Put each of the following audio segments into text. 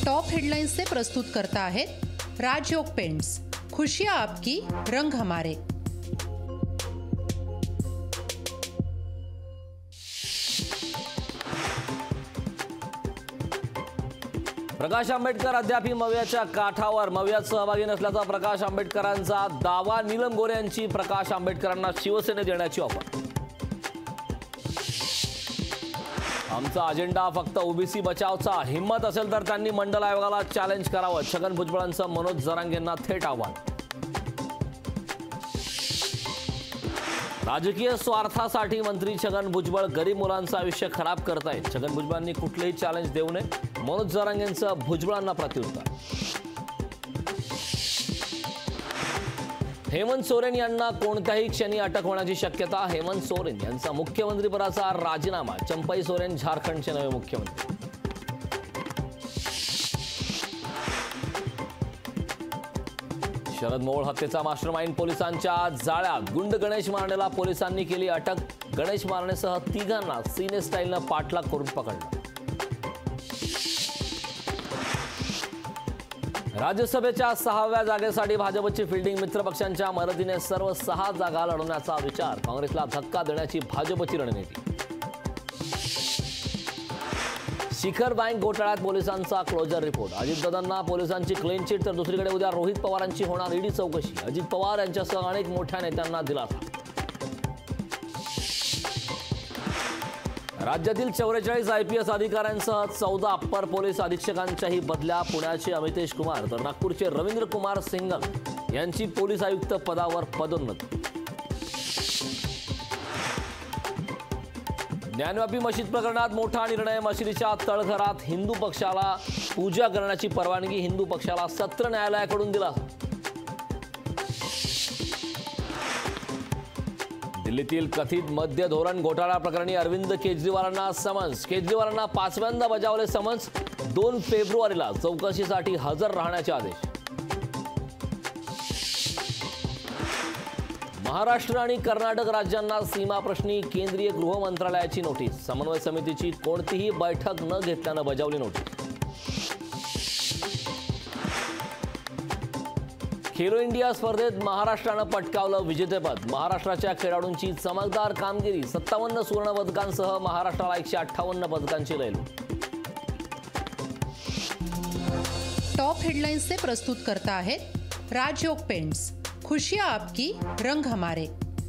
Top headlines से प्रस्तुत करता है राजयोग पेंट्स। खुशियां आपकी, रंग हमारे। प्रकाश आंबेडकर अद्याप मवियाच्या काठावर, मवियात सहभागी नसल्याचा प्रकाश आंबेडकरांचा दावा। नीलम गोरे यांची प्रकाश आंबेडकरांना शिवसेनेत देण्याची ऑफर। आमचा अजेंडा फक्त ओबीसी बचावचा, हिम्मत असेल तर त्यांनी मंडल आयोगाला चॅलेंज करावं। छगन भुजबळांचं मनोज जरांगेंना थेट आव्हान। राजकीय स्वार्थासाठी मंत्री छगन भुजबळ गरीब मुलांचं आयुष्य खराब करतायत। छगन भुजबळांनी कुठलेही चॅलेंज देऊ नये, मनोज जरांगेंचं भुजबळांना प्रत्युत्तर। हेमंत सोरेन यांना कोणत्याही क्षणी अटक होण्याची शक्यता। हेमंत सोरेन यांचा मुख्यमंत्रीपदाचा राजीनामा। चंपई सोरेन झारखंडचे नवे मुख्यमंत्री। शरद मोहोळ हत्येचा मास्टरमाइंड पोलिसांच्या जाळ्यात। गुंड गणेश मारणेला पोलिसांनी केली अटक। गणेश मारणेसह तिघांना सिने स्टाईलनं पाठलाग करून पकडलं। राज्यसभेच्या 6व्या जागेसाठी भाजपची फिल्डिंग। मित्रपक्षांच्या मदतीने सर्व 6 जागा लढवण्याचा विचार। काँग्रेसला धक्का देण्याची भाजपची रणनीती। शिखर बँक घोटाळ्यात पोलिसांचा क्लोजर रिपोर्ट। अजितदादांना पोलिसांची क्लीन चिट, तर दुसरीकडे उद्या रोहित पवारांची होणार ईडी चौकशी। अजित पवार यांच्यासह अनेक मोठ्या नेत्यांना दिलासा। राज्यातील 44 IPS अधिकाऱ्यांसह 14 अप्पर पोलीस अधीक्षकांच्याही बदल्या। पुण्याचे अमितेश कुमार तर नागपूरचे रवींद्र कुमार सिंघल यांची पोलीस आयुक्त पदावर पदोन्नती। ज्ञानव्यापी मशीद प्रकरणात मोठा निर्णय। मशिदीच्या तळघरात हिंदू पक्षाला पूजा करण्याची परवानगी। हिंदू पक्षाला सत्र न्यायालयाकडून दिलासा। दिल्लीतील कथित मद्य धोरण घोटाळा प्रकरणी अरविंद केजरीवालांना समन्स। केजरीवालांना 5व्यांदा बजावले समन्स। 2 फेब्रुवारीला चौकशीसाठी हजर राहण्याचे आदेश। महाराष्ट्र आणि कर्नाटक राज्यांना सीमाप्रश्नी केंद्रीय गृह मंत्रालयाची नोटीस। समन्वय समितीची कोणतीही बैठक न घेतल्यानं बजावली नोटीस। खेलो इंडिया स्पर्धेत महाराष्ट्रानं पटकावलं विजेतेपद। महाराष्ट्राच्या खेळाडूंची चमकदार कामगिरी। 57 सुवर्ण पदकांसह महाराष्ट्राला 158 पदकांची लयलूट। टॉप हेडलाइन्स से प्रस्तुत करता है राजयोग पेंट्स। खुशियां आपकी, रंग हमारे।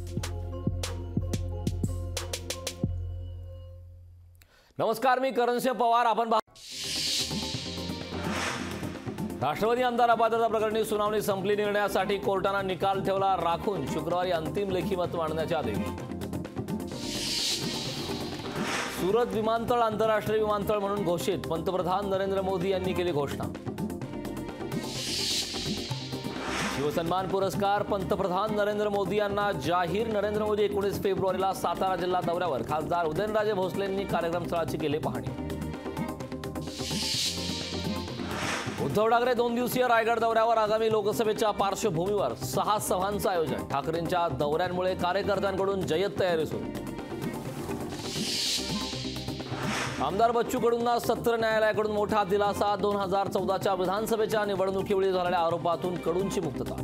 नमस्कार, मी करणसिंह पवार। आपण राष्ट्रवादी आमदार अपात्रता प्रकरणी सुनावणी संपली। निर्णयासाठी कोर्टाने निकाल ठेवला राखून। शुक्रवारी अंतिम लेखी मत मांडण्याचे आदेश। सुरत विमानतळ आंतरराष्ट्रीय विमानतळ म्हणून घोषित। पंतप्रधान नरेंद्र मोदी यांनी केली घोषणा। शिवसन्मान पुरस्कार पंतप्रधान नरेंद्र मोदी यांना जाहीर। नरेंद्र मोदी 19 फेब्रुवारीला सातारा जिल्हा दौऱ्यावर। खासदार उदयनराजे भोसलेंनी कार्यक्रमस्थळाची केली पाहणी। उद्धव ठाकरे 2 दिवसीय रायगड दौऱ्यावर। आगामी लोकसभेच्या पार्श्वभूमीवर 6 सभांचं आयोजन। ठाकरेंच्या दौऱ्यांमुळे कार्यकर्त्यांकडून जय्यत तयारी सुरू। आमदार बच्चू कडूंना सत्र न्यायालयाकडून मोठा दिलासा। 2014च्या विधानसभेच्या निवडणुकीवेळी झालेल्या आरोपातून कडूंची मुक्तता।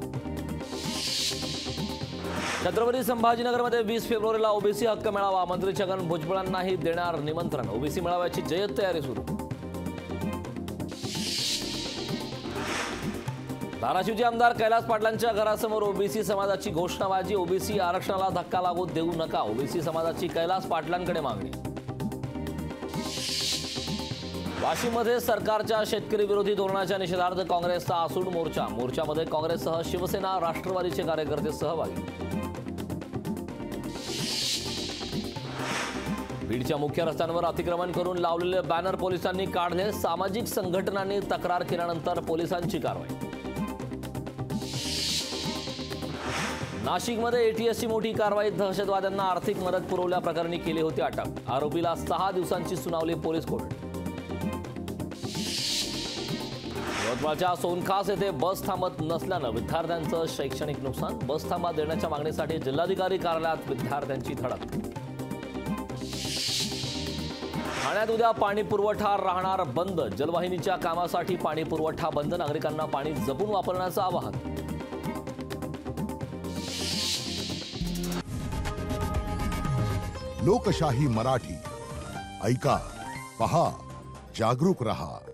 छत्रपती संभाजीनगरमध्ये 20 फेब्रुवारीला ओबीसी हक्क मेळावा। मंत्री छगन भुजबळांनाही देणार निमंत्रण। ओबीसी मेळाव्याची जय्यत तयारी सुरू। धाराशिवचे आमदार कैलास पाटलांच्या घरासमोर ओबीसी समाजाची घोषणाबाजी। ओबीसी आरक्षणाला धक्का लागू देऊ नका, ओबीसी समाजाची कैलास पाटलांकडे मागणी। वाशिममध्ये सरकारच्या शेतकरी विरोधी धोरणाच्या निषेधार्थ काँग्रेसचा आसूड मोर्चा। मोर्चामध्ये काँग्रेससह शिवसेना, राष्ट्रवादीचे कार्यकर्ते सहभागी। बीडच्या मुख्य रस्त्यांवर अतिक्रमण करून लावलेले बॅनर पोलिसांनी काढले। सामाजिक संघटनांनी तक्रार केल्यानंतर पोलिसांची कारवाई। नाशिकमध्ये एटीएसची मोठी कारवाई। दहशतवाद्यांना आर्थिक मदत पुरवल्याप्रकरणी केली होती अटक। आरोपीला 6 दिवसांची सुनावली पोलीस कोर्ट। यवतमाळच्या सोनखास येथे बस थांबत नसल्यानं विद्यार्थ्यांचं शैक्षणिक नुकसान। बस थांबा देण्याच्या मागणीसाठी जिल्हाधिकारी कार्यालयात विद्यार्थ्यांची धडक। ठाण्यात उद्या पाणी पुरवठा राहणार बंद. जलवाहिनीच्या कामासाठी पाणी पुरवठा बंद. नागरिकांना पाणी जपून वापरण्याचं आवाहन. लोकशाही मराठी ऐका, पहा, जागरूक रहा.